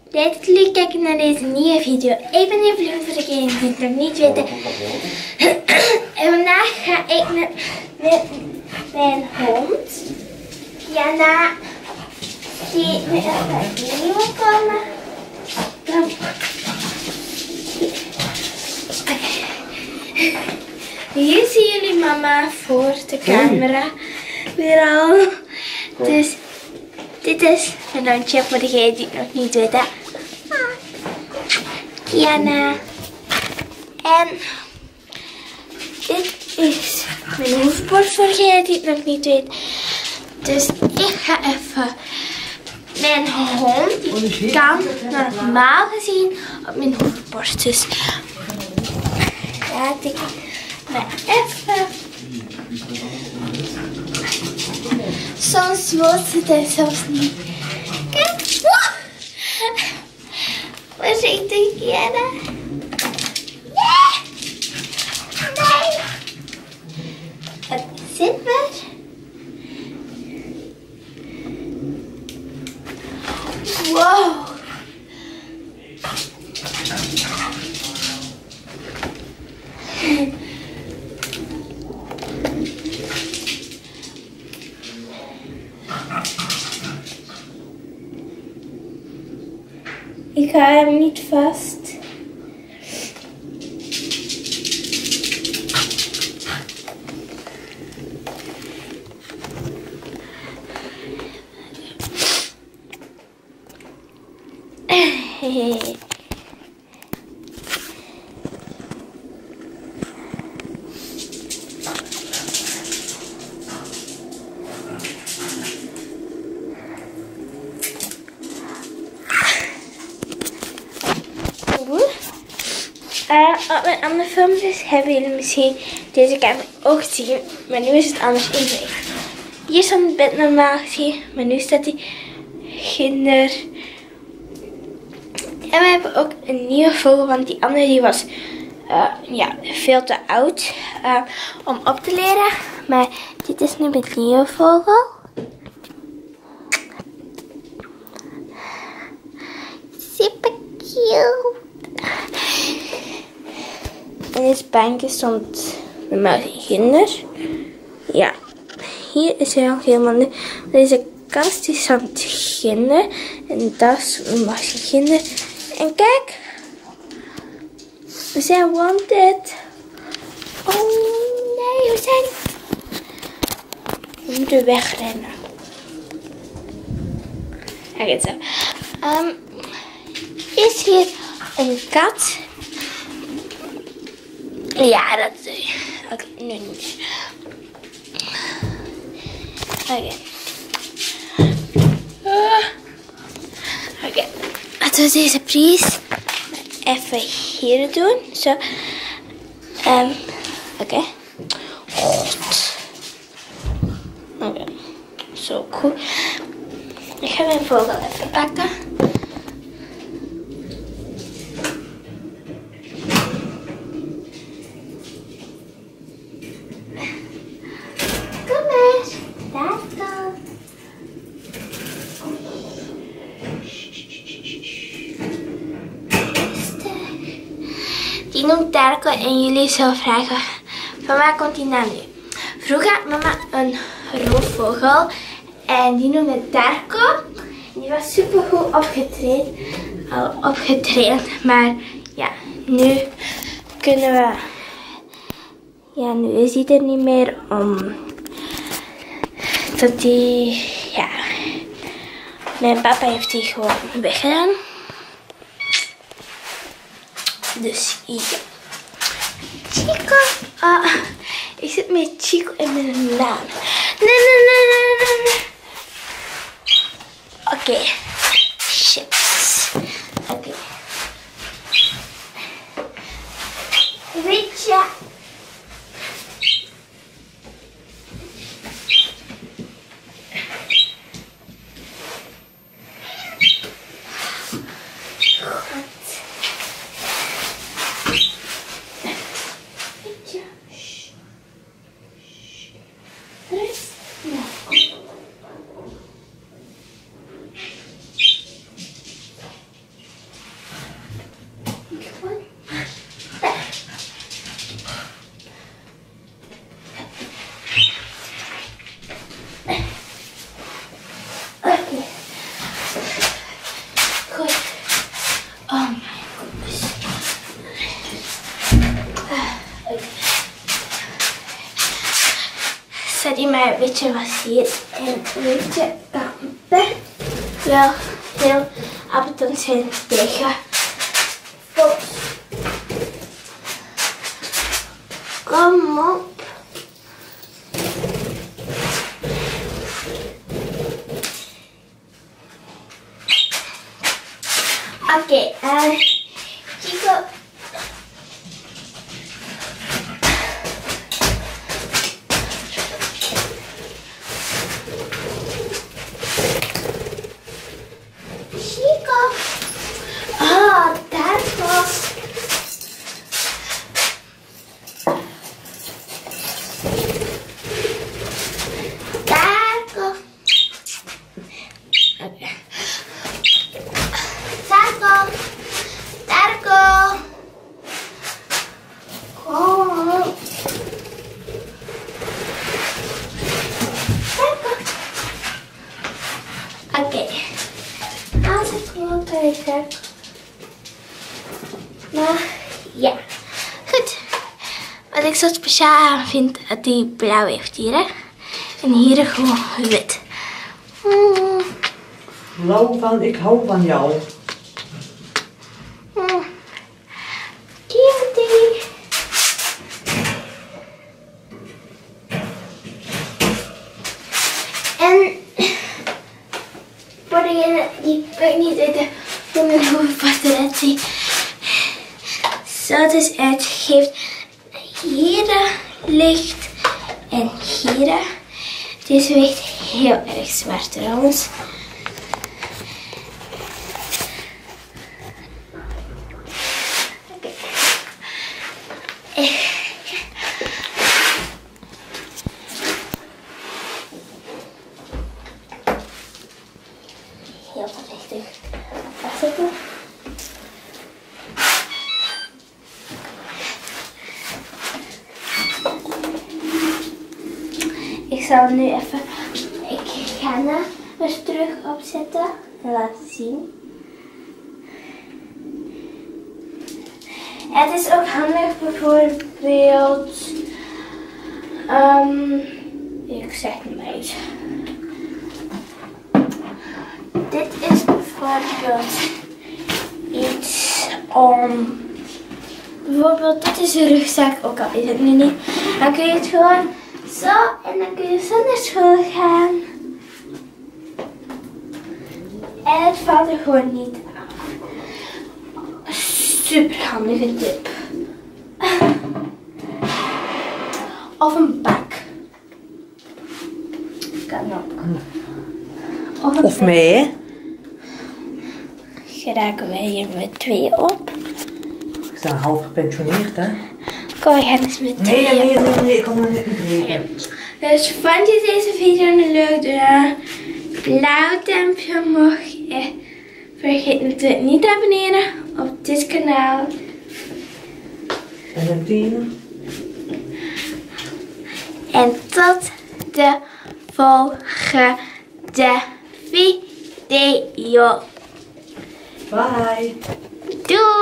Tijd jullie kijken naar deze nieuwe video. Ik ben Evelien voor degenen die het nog niet weten. En vandaag ga ik met mijn hond, Jana, die met een nieuwe komen. Hier zien jullie mama voor de camera weer al. Dus dit is mijn hondje voor degenen die het nog niet weten. Kiana. En dit is mijn hoofdborst voor degenen die het nog niet weten. Dus ik ga even mijn hond, die kan normaal gezien op mijn hoofdborst. Dus laat ik maar even. Soms wil ze het zelfs niet. Kijk. Waar zit de Kiana? Nee. Het zit maar. Wow. Ik hou hem niet vast. Op mijn andere filmpjes hebben jullie misschien deze kamer ook gezien, maar nu is het anders ingericht. Hier stond het bed normaal gezien, maar nu staat hij ginder. En we hebben ook een nieuwe vogel, want die andere die was veel te oud om op te leren. Maar dit is nu mijn nieuwe vogel. Super cute. En deze bankje stond normaal ginder. Ja, hier is hij al helemaal nu. Deze kast die stond ginder. En dat is normaal ginder. En kijk. We zijn wanted. Oh nee, we zijn. We moeten wegrennen. Oké, zo. Is hier een kat? Ja, dat is. Oké, nu niet. Oké. Oké. Laten we deze prijs even hier doen. Zo. Oké. Goed. Oké. Zo cool. Ik ga mijn vogel even pakken. Die noemt Tarko en jullie zullen vragen van waar komt die naam nu? Vroeger had mama een roofvogel en die noemde Tarko. Die was super goed opgetraind, maar ja, nu kunnen we, ja, nu is hij er niet meer dat die, ja, mijn papa heeft die gewoon weggedaan. Dus ja. Chico. Ik zit met Chico in mijn naam. Nee. Oké. Chips. Oké. Weet je. weet je wat hier en weet je kampen wel heel af en toe zijn tegen. Kom op. Oké, Chico. Chico. Oh, daar was. Oké, als ik wel tijd heb. Maar ja, goed. Wat ik zo speciaal aan vind, dat die blauw heeft hier. Hè? En hier gewoon wit. Blauw van, ik hou van jou. Cutie. En voor degene die niet weten hoe mijn hoofdvast eruit ziet. Zo het is uitgegeven. Hier licht en hier. Deze weegt heel erg zwaar trouwens. Heel voorzichtig vastzetten. Ik zal nu even, ik ga hem weer terug opzetten en laten zien. Het is ook handig bijvoorbeeld, ik zeg het maar eens. Dit is bijvoorbeeld iets om, bijvoorbeeld dit is een rugzak, ook al is het nu niet. Dan kun je het gewoon zo en dan kun je zo naar school gaan. En het valt er gewoon niet af. Super handige tip. Of een bak. Kan ook. Of mee. Geraken wij hier met tweeën op. Ik sta half gepensioneerd, hè? Kom, we gaan eens met tweeën. Nee, ik kan het niet breken. Dus vond je deze video nu leuk? Doe dan een blauw duimpje omhoog. Vergeet natuurlijk niet te abonneren op dit kanaal. En een 10. En tot de volgende video. Bye. Doei!